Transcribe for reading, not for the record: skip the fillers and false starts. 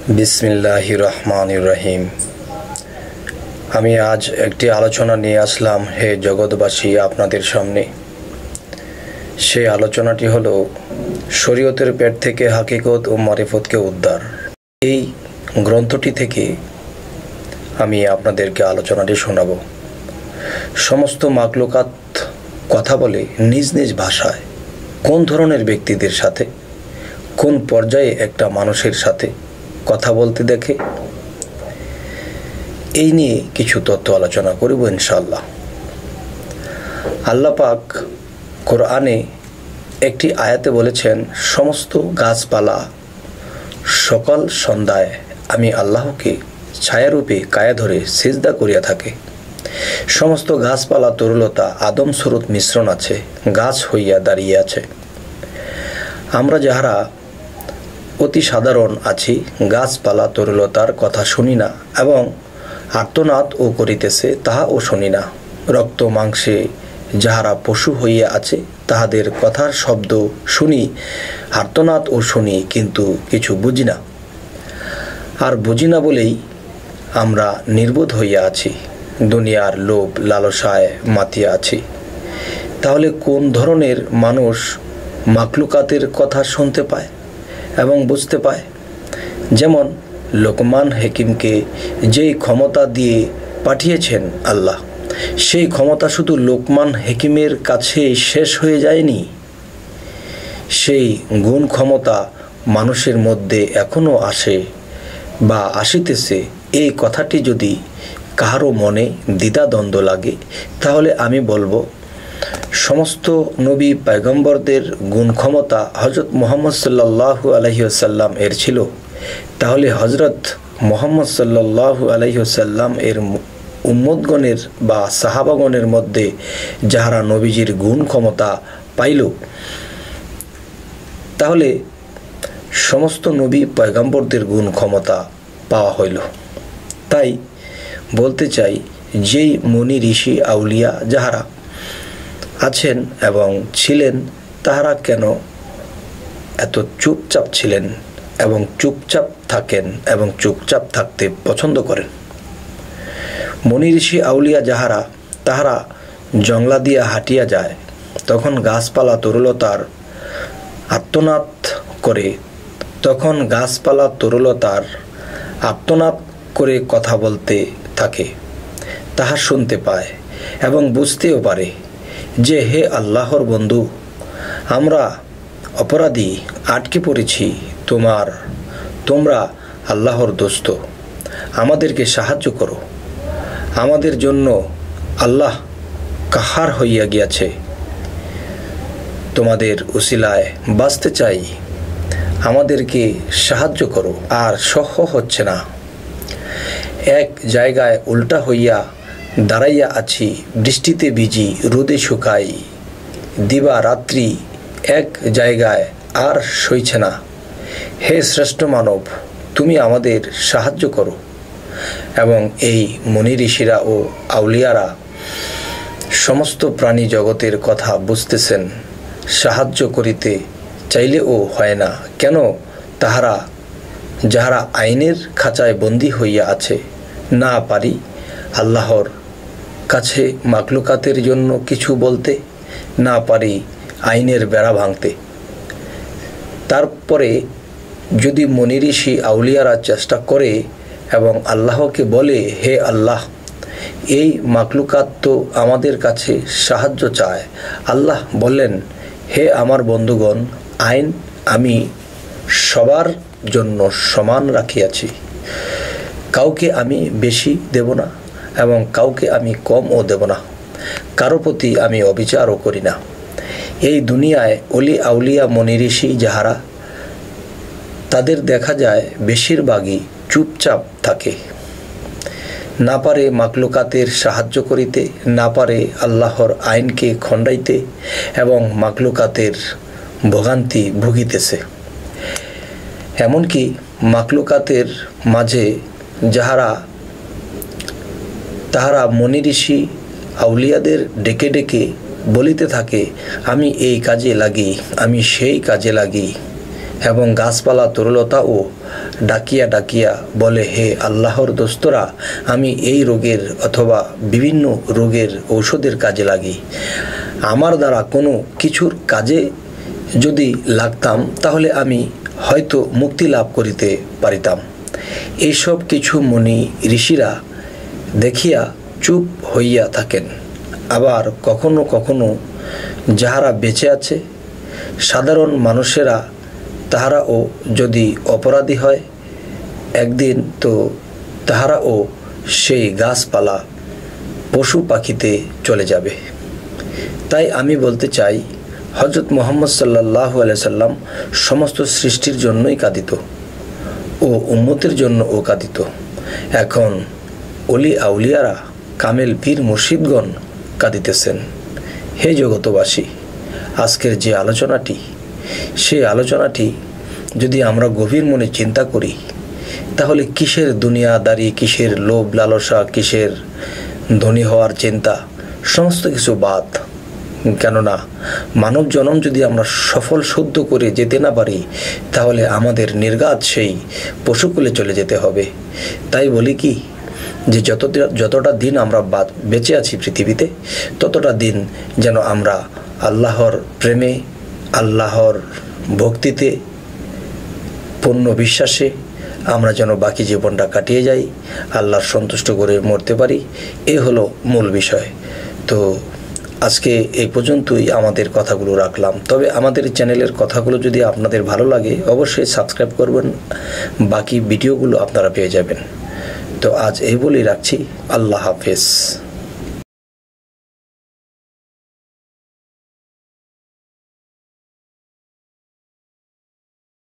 बिस्मिल्लाहिर रहमानिर रहीम। আমি আজ একটি আলোচনা নিয়ে আসলাম হে জগৎবাসী আপনাদের সামনে। সেই আলোচনাটি হলো শরীয়তের পেট থেকে হাকিকত ও মারিফতকে উদ্ধার। এই গ্রন্থটি থেকে আমি আপনাদেরকে আলোচনাটি শোনাবো। সমস্ত মাখলুকাত কথা বলে নিজ নিজ ভাষায়। কোন ধরনের ব্যক্তিদের সাথে, কোন পর্যায়ে একটা মানুষের সাথে কথা বলতে দেখে, এই নিয়ে কিছু তথ্য আলোচনা করব ইনশাআল্লাহ। আল্লাহ পাক কোরআনে একটি আয়াতে বলেছেন, সমস্ত গাছপালা সকাল সন্ধ্যায় আমি আল্লাহকে ছায়ারূপে কায়া ধরে সিজদা করিয়া থাকে। সমস্ত গাছপালা তরুলতা আদম স্বরূপ মিশ্রণ আছে, গাছ হইয়া দাঁড়িয়ে আছে। আমরা যাহারা অতি সাধারণ আছি, গাছপালা তরুলতার কথা শুনি না এবং আর্তনাদ ও করিতেছে তাহাও শুনি না। রক্ত মাংসে যাহারা পশু হইয়া আছে, তাহাদের কথার শব্দ শুনি, আর্তনাদ ও শুনি, কিন্তু কিছু বুঝি না। আর বুঝি না বলেই আমরা নির্বোধ হইয়া আছি, দুনিয়ার লোভ লালসায় মাতিয়া আছি। তাহলে কোন ধরনের মানুষ মাখলুকাতের কথা শুনতে পায় এবং বুঝতে পায়? যেমন লোকমান হাকিমকে যেই ক্ষমতা দিয়ে পাঠিয়েছেন আল্লাহ, সেই ক্ষমতা শুধু লোকমান হাকিমের কাছে শেষ হয়ে যায়নি। সেই গুণ ক্ষমতা মানুষের মধ্যে এখনও আসে বা আসিতেছে। এই কথাটি যদি কাহারও মনে দ্বিধাদ্বন্দ্ব লাগে, তাহলে আমি বলবো, সমস্ত নবী পয়গম্বরদের গুণ ক্ষমতা হযরত মুহাম্মদ সাল্লাল্লাহু আলাইহি ওয়াসাল্লাম এর ছিল। তাহলে হযরত মুহাম্মদ সাল্লাল্লাহু আলাইহি ওয়াসাল্লাম এর উম্মতগণের বা সাহাবাগণের মধ্যে যাহারা নবীজির গুণ ক্ষমতা পাইল, তাহলে সমস্ত নবী পয়গম্বরদের গুণ ক্ষমতা পাওয়া হইল। তাই বলতে চাই, যেই মুনি ঋষি আউলিয়া যাহারা আছেন এবং ছিলেন, তাহারা কেন এত চুপচাপ ছিলেন এবং চুপচাপ থাকেন এবং চুপচাপ থাকতে পছন্দ করেন? মুনি ঋষি আউলিয়া যাহারা, তাহারা জংলা দিয়া হাঁটিয়া যায়, তখন গাছপালা তরুলতার আর্তনাদ করে, তখন গাছপালা তরুলতার আর্তনাদ করে কথা বলতে থাকে। তাহা শুনতে পায় এবং বুঝতেও পারে যে, হে আল্লাহর বন্ধু, আমরা অপরাধী, আটকে পড়েছি, তোমরা আল্লাহর দোস্ত, আমাদেরকে সাহায্য করো। আমাদের জন্য আল্লাহ কাহার হইয়া গিয়াছে, তোমাদের উসিলায় বাঁচতে চাই, আমাদেরকে সাহায্য করো। আর সহ্য হচ্ছে না, এক জায়গায় উল্টা হইয়া দাঁড়াইয়া আছি, বৃষ্টিতে ভিজি, রোদে শুকাই, দিবা রাত্রি এক জায়গায় আর সইছে না। হে শ্রেষ্ঠ মানব, তুমি আমাদের সাহায্য করো। এবং এই মুনি ঋষিরা ও আউলিয়ারা সমস্ত প্রাণী জগতের কথা বুঝতেছেন, সাহায্য করিতে চাইলেও হয় না। কেন? তাহারা যাহারা আইনের খাঁচায় বন্দী হইয়া আছে, না পারি আল্লাহর কাছে মাখলুকাতের জন্য কিছু বলতে, না পারি আইনের বেড়া ভাঙতে। তারপরে যদি মুনি ঋষি আউলিয়ারা চেষ্টা করে এবং আল্লাহকে বলে, হে আল্লাহ, এই মাখলুকাত তো আমাদের কাছে সাহায্য চায়। আল্লাহ বললেন, হে আমার বন্ধুগণ, আইন আমি সবার জন্য সমান রাখিয়াছি, কাউকে আমি বেশি দেব না এবং কাউকে আমি কমও দেব না, কারো প্রতি আমি অবিচারও করি না। এই দুনিয়ায় অলি আউলিয়া মুনি ঋষি যাহারা, তাদের দেখা যায় বেশিরভাগই চুপচাপ থাকে, না পারে মাখলুকাতের সাহায্য করিতে, না পারে আল্লাহর আইনকে খণ্ডাইতে এবং মাখলুকাতের ভোগান্তি ভুগিতেছে। এমনকি মাখলুকাতের মাঝে যাহারা, তাহারা মুনি ঋষি আউলিয়াদের ডেকে ডেকে বলিতে থাকে, আমি এই কাজে লাগি, আমি সেই কাজে লাগি, এবং গাছপালা তরুলতা ও ডাকিয়া ডাকিয়া বলে, হে আল্লাহর দোস্তরা, আমি এই রোগের অথবা বিভিন্ন রোগের ঔষধের কাজে লাগি। আমার দ্বারা কোনো কিছুর কাজে যদি লাগতাম তাহলে আমি হয়তো মুক্তি লাভ করিতে পারিতাম। এইসব কিছু মুনি ঋষিরা দেখিয়া চুপ হইয়া থাকেন। আবার কখনো কখনো যাহারা বেঁচে আছে সাধারণ মানুষেরা, তাহারাও যদি অপরাধী হয় একদিন তো তাহারাও সেই গাছপালা পশু পাখিতে চলে যাবে। তাই আমি বলতে চাই, হযরত মুহাম্মদ সাল্লাল্লাহু আলাইহি সাল্লাম সমস্ত সৃষ্টির জন্যই কাঁদিত ও উম্মতের জন্যও কাঁদিত। এখন অলি আউলিয়ারা, কামেল পীর মুর্শিদগণ কাঁদিতেছেন। হে জগতবাসী, আজকের যে আলোচনাটি, সেই আলোচনাটি যদি আমরা গভীর মনে চিন্তা করি তাহলে কিসের দুনিয়াদারি, কিসের লোভ লালসা, কিসের ধনী হওয়ার চিন্তা, সমস্ত কিছু বাদ। কেননা মানব জনম যদি আমরা সফল শুদ্ধ করে যেতে না পারি তাহলে আমাদের নির্ঘাত সেই পশুকুলে চলে যেতে হবে। তাই বলি কি, যে যতটা দিন আমরা বেঁচে আছি পৃথিবীতে, ততটা দিন যেন আমরা আল্লাহর প্রেমে, আল্লাহর ভক্তিতে, পূর্ণ বিশ্বাসে আমরা যেন বাকি জীবনটা কাটিয়ে যাই, আল্লাহর সন্তুষ্ট করে মরতে পারি। এ হলো মূল বিষয়। তো আজকে এই পর্যন্তই আমাদের কথাগুলো রাখলাম। তবে আমাদের চ্যানেলের কথাগুলো যদি আপনাদের ভালো লাগে অবশ্যই সাবস্ক্রাইব করবেন, বাকি ভিডিওগুলো আপনারা পেয়ে যাবেন। তো আজ এই বলেই রাখছি। আল্লাহ হাফেজ।